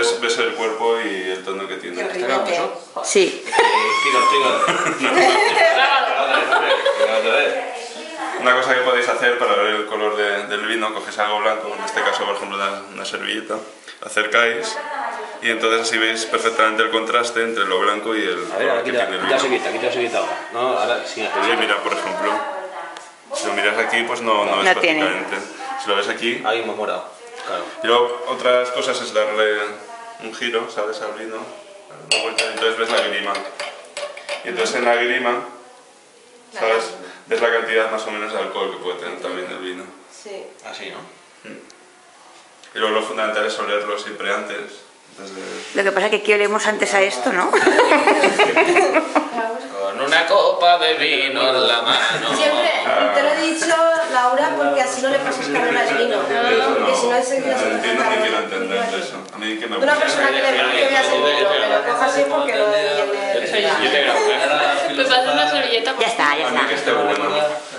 ves el cuerpo y el tono que tiene. Sí. Una cosa que podéis hacer para ver el color del vino, cogéis algo blanco, en este caso por ejemplo una servilleta, acercáis y entonces así veis perfectamente el contraste entre lo blanco y el color que tiene el vino. Aquí te lo ahora. No, ahora sí, sí, mira, por ejemplo, si lo miras aquí pues no ves prácticamente. Si lo ves aquí... ahí hemos morado, claro. Y luego otras cosas es darle un giro, ¿sabes? Al vino, una vuelta, entonces ves la grima. Y entonces en la grima, ¿sabes? Ves la cantidad más o menos de alcohol que puede tener también el vino. Sí. Así, ¿no? Y luego lo fundamental es olerlo siempre antes. Lo que pasa es que aquí olemos antes a esto, ¿no? Con una copa de vino en la mano. Siempre te lo he dicho, Laura, porque así no le pasas carrera de vino. Porque si no enseguida se te entiendo ni quiero entender eso. A mí que me gusta. Una persona que le veas el vino, que lo coja así porque lo viene. Me pasa una servilleta. Ya está, ya A mí que está. esté bueno.